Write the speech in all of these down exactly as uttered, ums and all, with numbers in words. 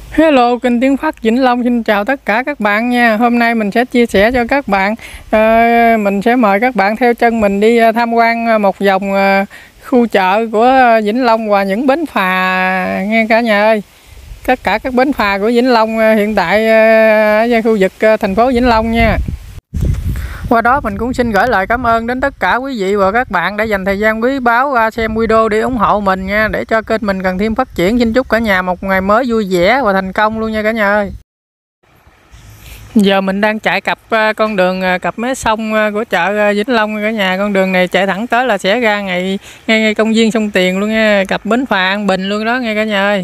Hello, kênh Tiến Phát Vĩnh Long xin chào tất cả các bạn nha. Hôm nay mình sẽ chia sẻ cho các bạn, uh, mình sẽ mời các bạn theo chân mình đi tham quan một vòng uh, khu chợ của Vĩnh Long và những bến phà nghe cả nhà ơi. Tất cả các bến phà của Vĩnh Long uh, hiện tại uh, ở khu vực uh, thành phố Vĩnh Long nha. Qua đó mình cũng xin gửi lời cảm ơn đến tất cả quý vị và các bạn đã dành thời gian quý báu ra xem video để ủng hộ mình nha, để cho kênh mình cần thêm phát triển. Xin chúc cả nhà một ngày mới vui vẻ và thành công luôn nha cả nhà ơi. Giờ mình đang chạy cặp con đường cặp mé sông của chợ Vĩnh Long cả nhà. Con đường này chạy thẳng tới là sẽ ra ngay ngay, ngay công viên sông Tiền luôn nha, cặp bến phà An Bình luôn đó nghe cả nhà ơi.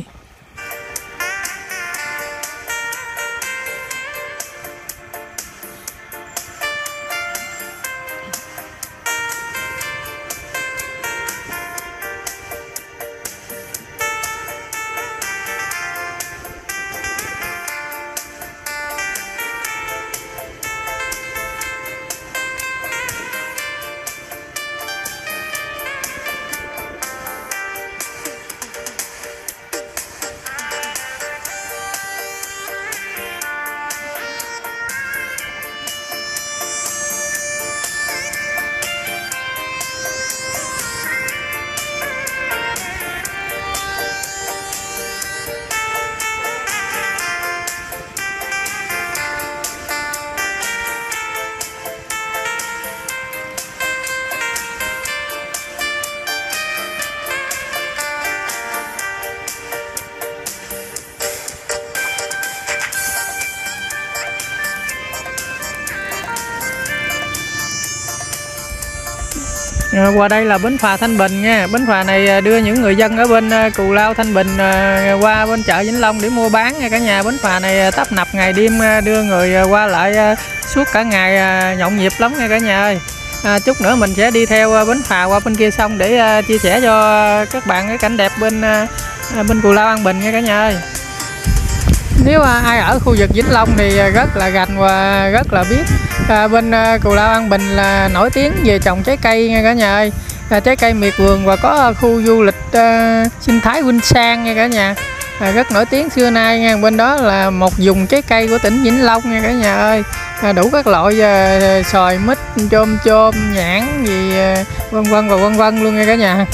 À, qua đây là bến phà Thanh Bình nha. Bến phà này đưa những người dân ở bên Cù Lao, Thanh Bình qua bên chợ Vĩnh Long để mua bán nha cả nhà. Bến phà này tấp nập ngày đêm, đưa người qua lại suốt cả ngày, nhộn nhịp lắm nha cả nhà ơi. À, chút nữa mình sẽ đi theo bến phà qua bên kia sông để chia sẻ cho các bạn cái cảnh đẹp bên bên Cù Lao An Bình nha cả nhà ơi. Nếu ai ở khu vực Vĩnh Long thì rất là gành và rất là biết à, bên Cù Lao An Bình là nổi tiếng về trồng trái cây nha cả nhà ơi. À, trái cây miệt vườn và có khu du lịch à, sinh thái Vinh Sang nha cả nhà. À, rất nổi tiếng xưa nay nha. Bên đó là một vùng trái cây của tỉnh Vĩnh Long nha cả nhà ơi. À, đủ các loại à, xoài, mít, chôm chôm, nhãn gì à, vân vân và vân vân luôn nha cả nhà.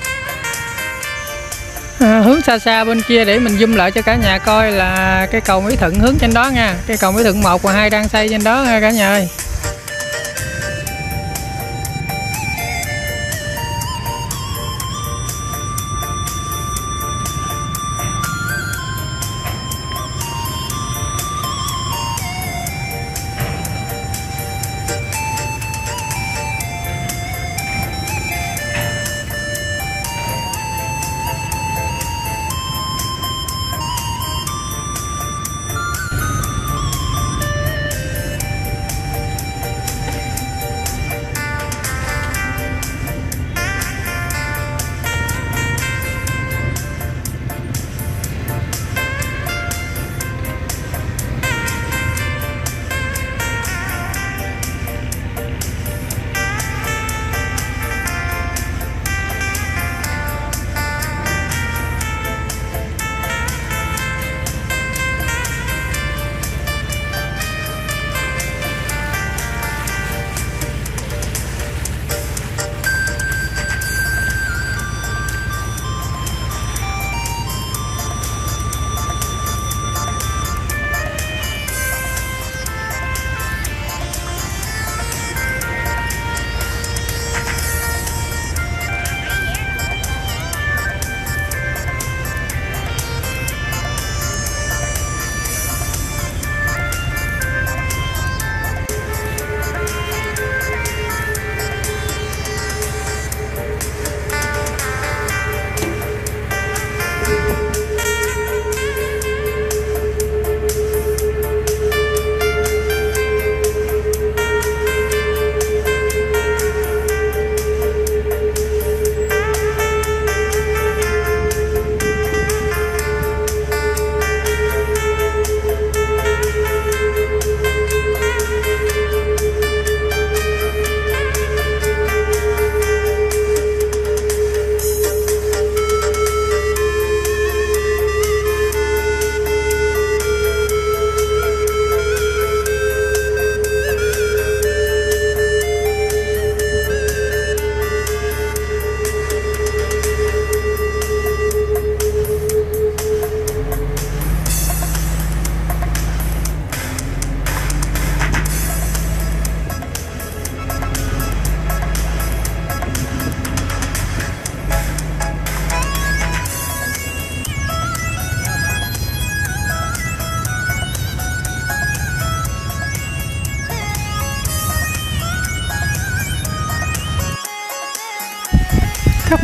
À, hướng xa xa bên kia để mình zoom lại cho cả nhà coi là cây cầu Mỹ Thuận hướng trên đó nha. Cây cầu Mỹ Thuận một và hai đang xây trên đó nha cả nhà ơi.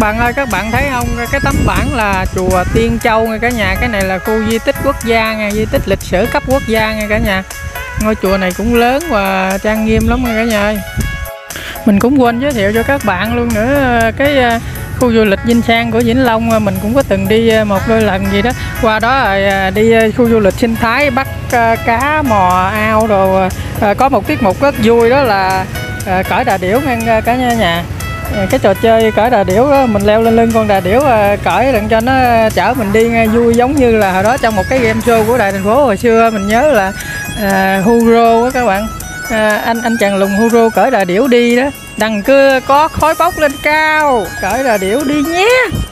bạn ơi, các bạn thấy không, cái tấm bảng là chùa Tiên Châu nha cả nhà. Cái này là khu di tích quốc gia nha, di tích lịch sử cấp quốc gia nha cả nhà. Ngôi chùa này cũng lớn và trang nghiêm lắm nha cả nhà ơi. Mình cũng quên giới thiệu cho các bạn luôn nữa, cái khu du lịch Vinh Sang của Vĩnh Long mình cũng có từng đi một đôi lần gì đó. Qua đó rồi đi khu du lịch sinh thái, bắt cá mò ao rồi. Có một tiết mục rất vui đó là cởi đà điểu nha cả nhà. Cái trò chơi cởi đà điểu đó, mình leo lên lưng con đà điểu cởi đặng cho nó chở mình đi nghe vui, giống như là hồi đó trong một cái game show của Đài Thành Phố hồi xưa mình nhớ là à, Huro đó các bạn. À, anh anh chàng lùng Huro cởi đà điểu đi đó, đằng kia có khói bốc lên cao, cởi đà điểu đi nhé.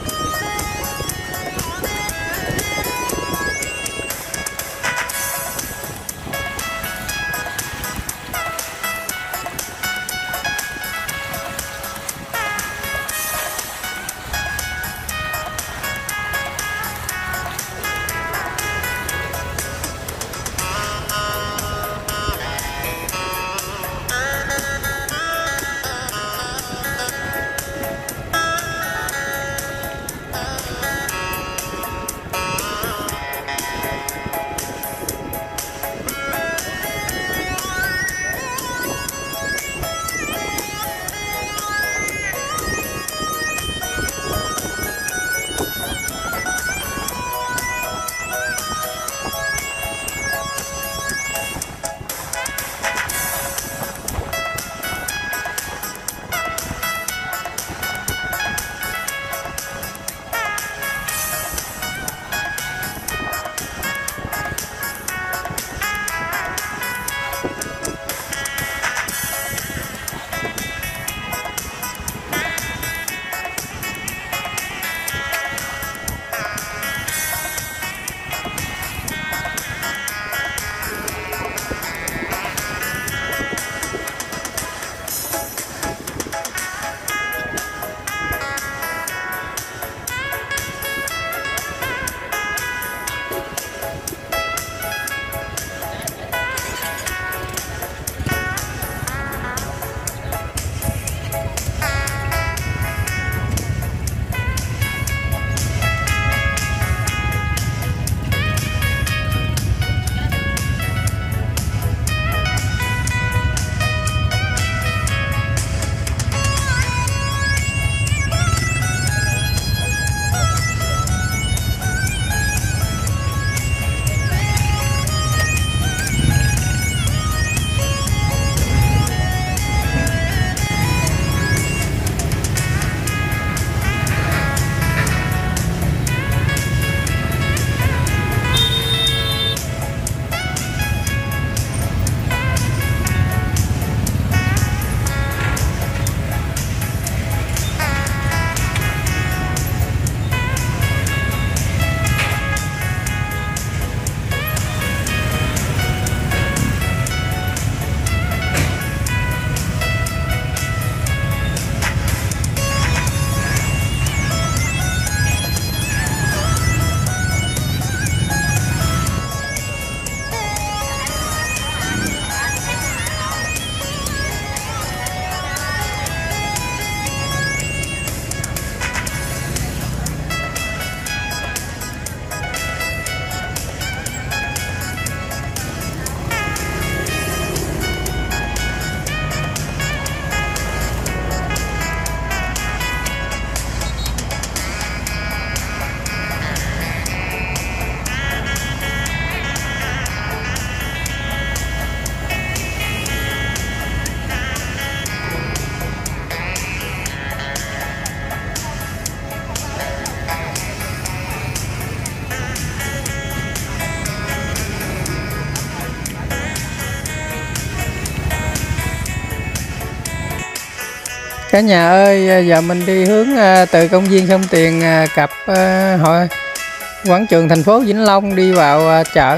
Cả nhà ơi, giờ mình đi hướng từ công viên Sông Tiền cặp hội quảng trường thành phố Vĩnh Long đi vào chợ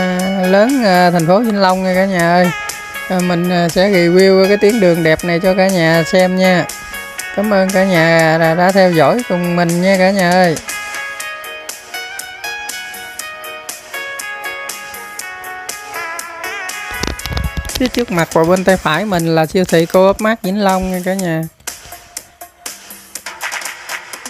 lớn thành phố Vĩnh Long nha cả nhà ơi. Mình sẽ review cái tuyến đường đẹp này cho cả nhà xem nha. Cảm ơn cả nhà đã, đã theo dõi cùng mình nha cả nhà ơi. Phía trước mặt và bên tay phải mình là siêu thị Co-op Mart Vĩnh Long nha cả nhà.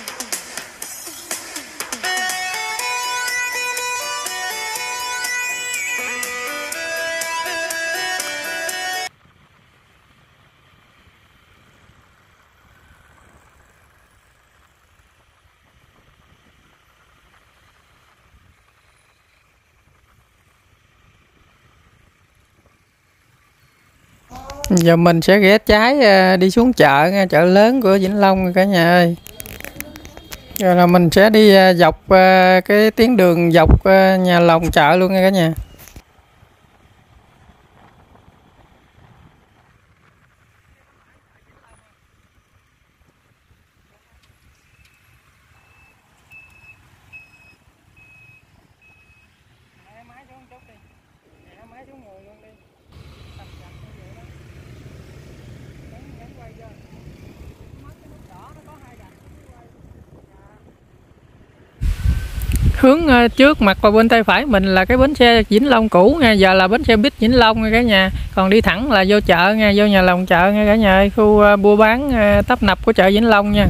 Giờ mình sẽ ghé trái đi xuống chợ nha, chợ lớn của Vĩnh Long cả nhà ơi. Rồi là mình sẽ đi dọc cái tuyến đường dọc nhà lòng chợ luôn nha cả nhà. Hướng trước mặt và bên tay phải mình là cái bến xe Vĩnh Long cũ nha, giờ là bến xe buýt Vĩnh Long nha cả nhà. Còn đi thẳng là vô chợ nha, vô nhà lòng chợ nha cả nhà ơi, khu buôn bán tấp nập của chợ Vĩnh Long nha.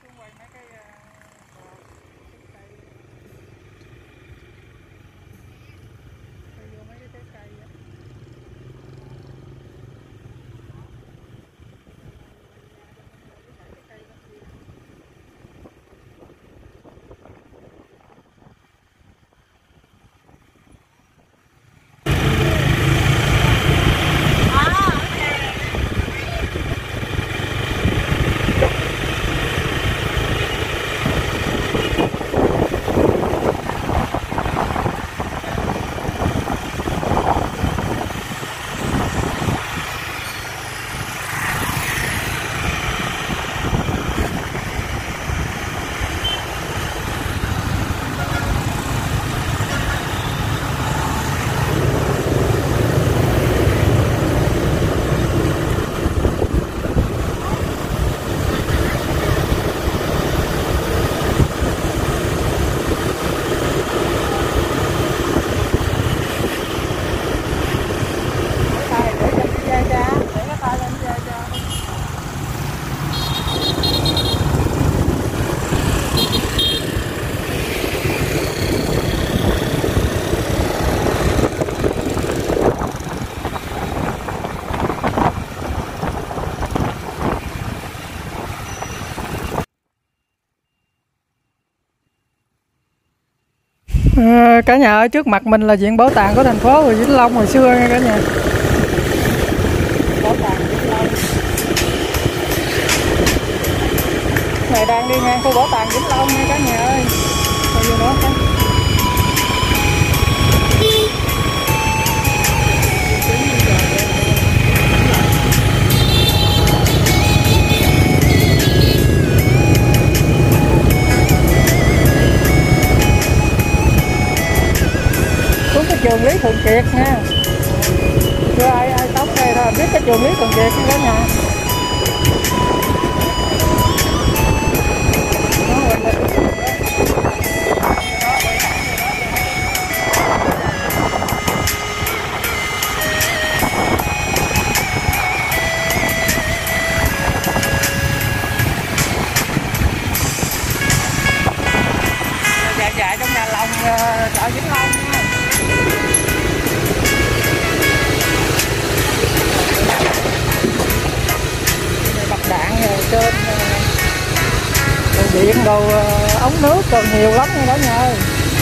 À, cả nhà ở trước mặt mình là viện bảo tàng của thành phố Vĩnh Long hồi xưa nha cả nhà. Bảo tàng Vĩnh Long. Này đang đi ngang khu bảo tàng Vĩnh Long nha cả nhà ơi. Coi vô đó cái. Xuống cái trường Lý Thường Kiệt nha. Chưa ai ai sống đây thôi biết cái trường Lý Thường Kiệt cả nhà. Dài dài trong nhà lòng chợ Vĩnh Long nha. Bật đạn rồi trên đồ điện đồ ống nước còn nhiều lắm nha đó nha ơi.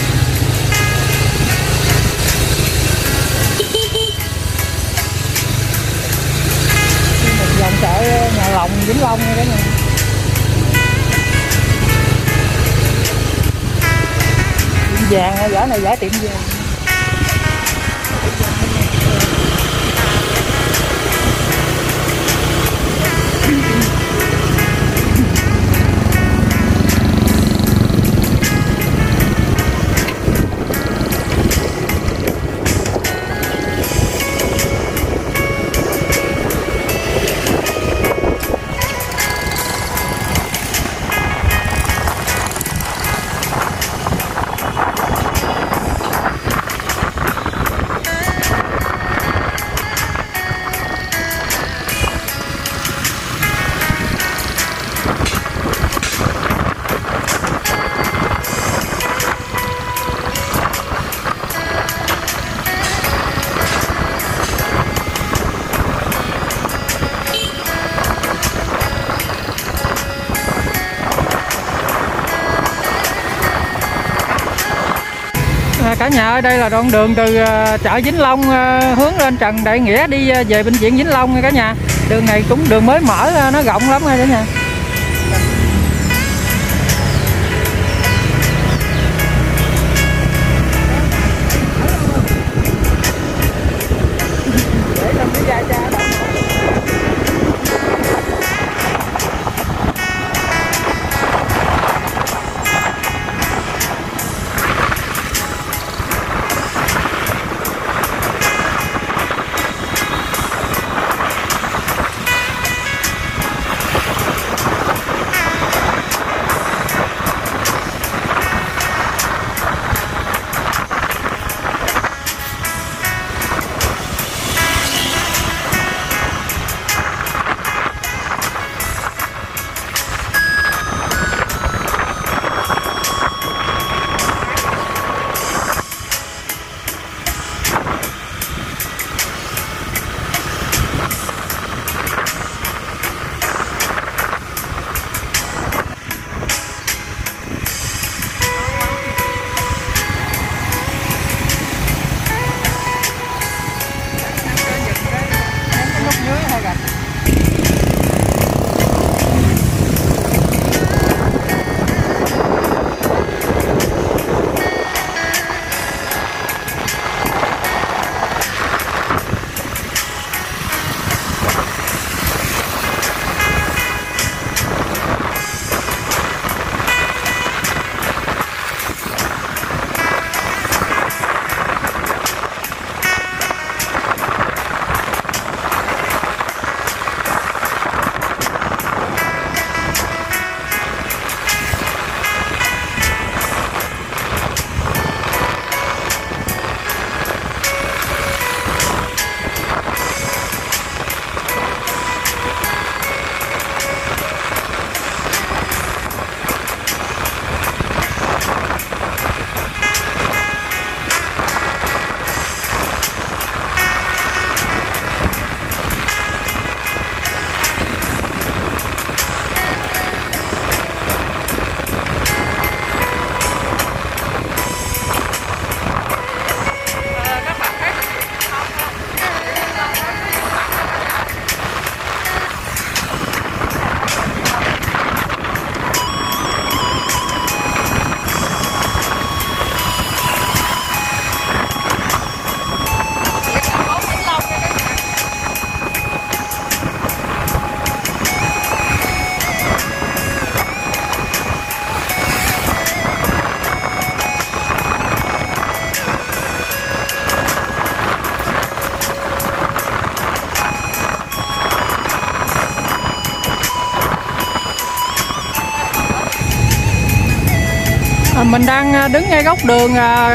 Một vòng chợ nhà lòng Vĩnh Long nha đó nha. Tiệm vàng giả này giả tiệm vàng. Cả nhà ơi, đây là đoạn đường từ chợ Vĩnh Long hướng lên Trần Đại Nghĩa đi về bệnh viện Vĩnh Long nha cả nhà. Đường này cũng đường mới mở ra, nó rộng lắm nha cả nhà. Mình đang đứng ngay góc đường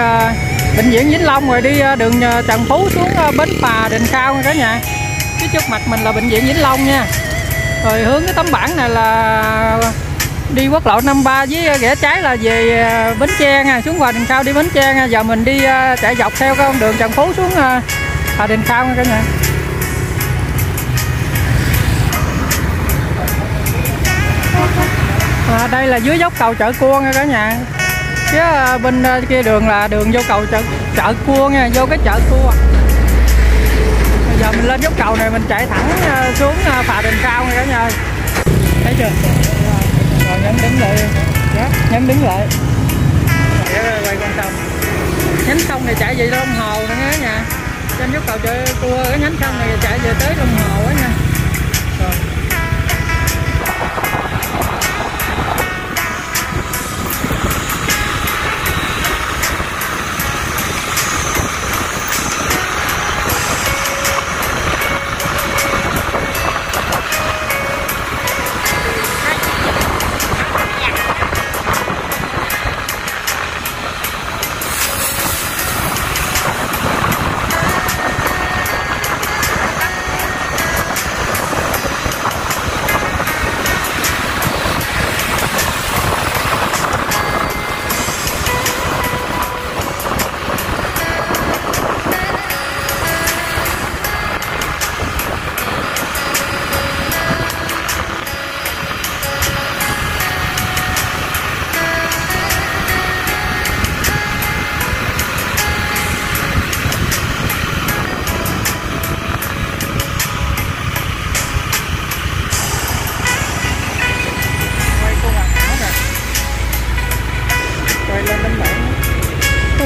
Bệnh viện Vĩnh Long rồi đi đường Trần Phú xuống bến phà Đình Khao nha cả nhà. Phía trước mặt mình là Bệnh viện Vĩnh Long nha. Rồi hướng cái tấm bảng này là đi quốc lộ năm ba với rẽ trái là về Bến Tre nha, xuống phà Đình Khao đi Bến Tre nha. Giờ mình đi chạy dọc theo con đường Trần Phú xuống phà Đình Khao nha cả nhà. À, đây là dưới dốc cầu Chợ Cua nha cả nhà. Phía bên kia đường là đường vô cầu chợ, chợ Cua nha, vô cái chợ Cua. Bây giờ mình lên dốc cầu này mình chạy thẳng xuống phà Đình Khao nha cả nhà. Thấy chưa? Rồi nhấn đứng lại. Dạ, nhấn đứng lại. Để quay con sông. Nhánh sông này chạy về Long Hồ nữa nha cả nhà. Trên dốc cầu Chợ Cua cái nhánh sông này chạy về tới Long Hồ á nha. Rồi.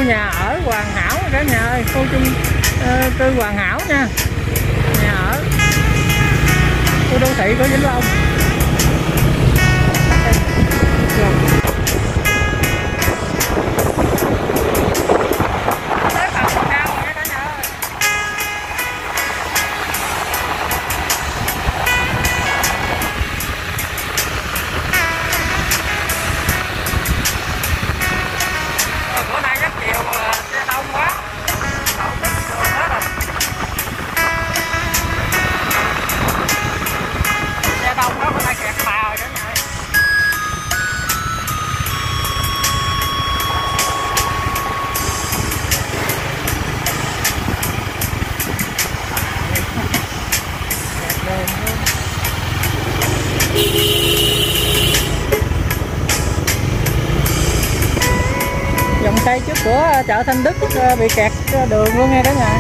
nhà ở hoàn hảo cả nhà ơi, khu chung uh, cư hoàn hảo nha, nhà ở khu đô thị của Vĩnh Long. Dòng xây trước của chợ Thanh Đức bị kẹt đường luôn nghe cả nhà.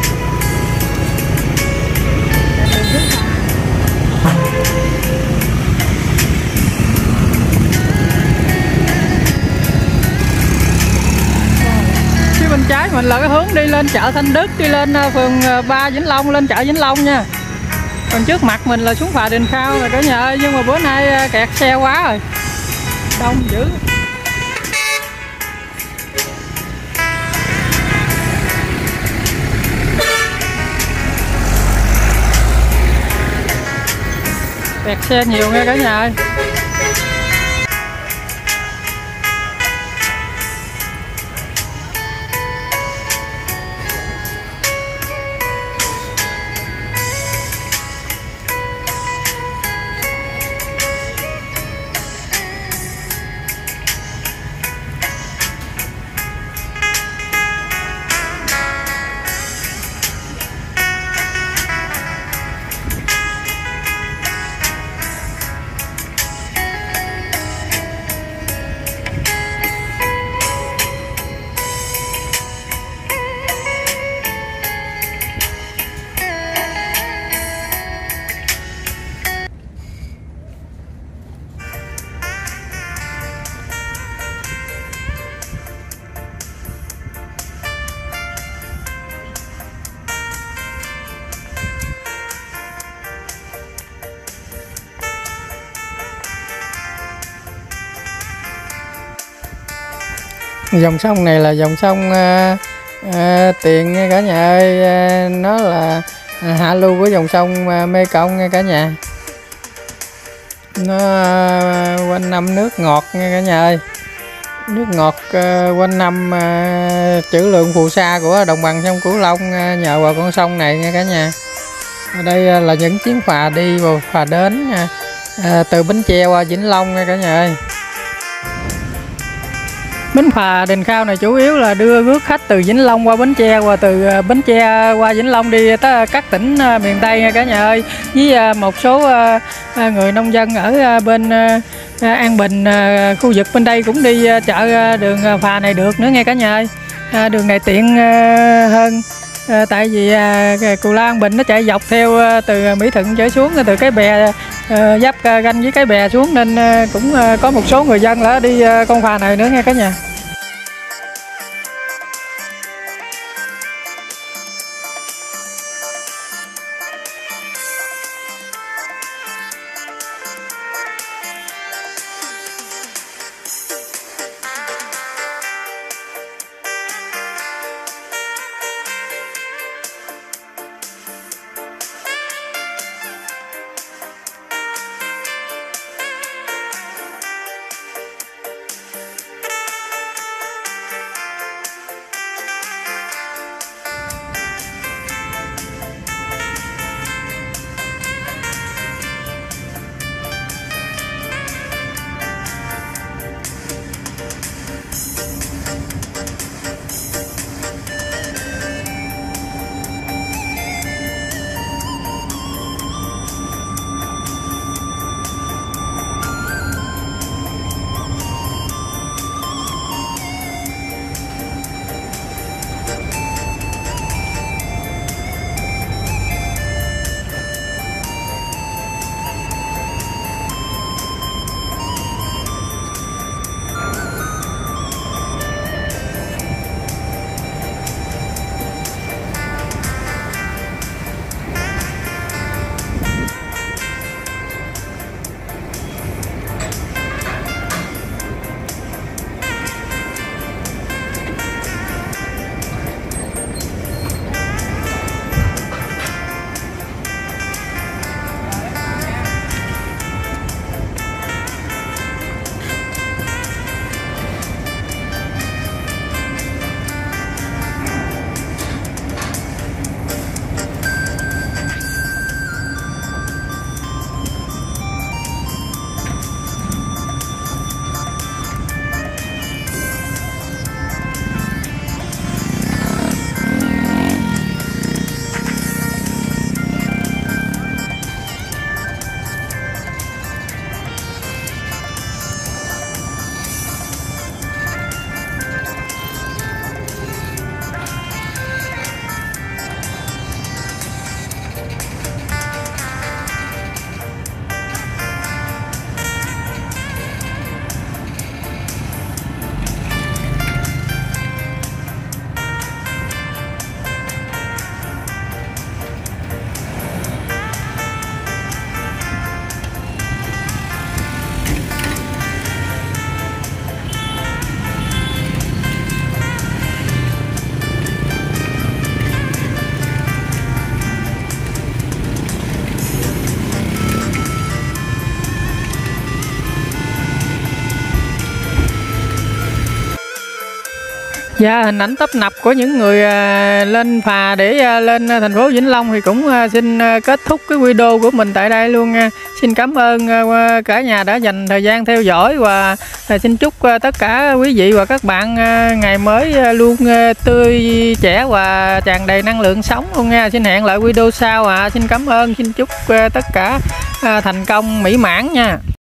Phía bên trái mình là cái hướng đi lên chợ Thanh Đức, đi lên phường ba Vĩnh Long, lên chợ Vĩnh Long nha. Còn trước mặt mình là xuống phà Đình Khao rồi cả nhà ơi, nhưng mà bữa nay kẹt xe quá rồi, đông dữ. Kẹt xe nhiều nghe cả nhà ơi. Dòng sông này là dòng sông à, à, Tiền nghe cả nhà ơi, à, nó là à, hạ lưu của dòng sông à, Mê Công nghe cả nhà. Nó à, quanh năm nước ngọt nghe cả nhà ơi, nước ngọt à, quanh năm, à, trữ lượng phù sa của đồng bằng sông Cửu Long à, nhờ vào con sông này nghe cả nhà. Ở đây à, là những chuyến phà đi và phà đến à, à, từ Bến Tre qua Vĩnh Long nghe cả nhà ơi. Bến phà Đình Khao này chủ yếu là đưa rước khách từ Vĩnh Long qua Bến Tre, và từ Bến Tre qua Vĩnh Long đi tới các tỉnh miền Tây nha cả nhà ơi. Với một số người nông dân ở bên An Bình, khu vực bên đây cũng đi chợ đường phà này được nữa nghe cả nhà ơi. Đường này tiện hơn, tại vì Cù Lao An Bình nó chạy dọc theo từ Mỹ Thuận trở xuống, từ cái bè giáp ranh với cái bè xuống, nên cũng có một số người dân là đi con phà này nữa nghe cả nhà. Dạ, hình ảnh tấp nập của những người à, lên phà để à, lên thành phố Vĩnh Long thì cũng à, xin à, kết thúc cái video của mình tại đây luôn nha. Xin cảm ơn à, cả nhà đã dành thời gian theo dõi và à, xin chúc à, tất cả quý vị và các bạn à, ngày mới à, luôn à, tươi trẻ và tràn đầy năng lượng sống luôn nha. Xin hẹn lại video sau ạ. À. Xin cảm ơn, xin chúc à, tất cả à, thành công mỹ mãn nha.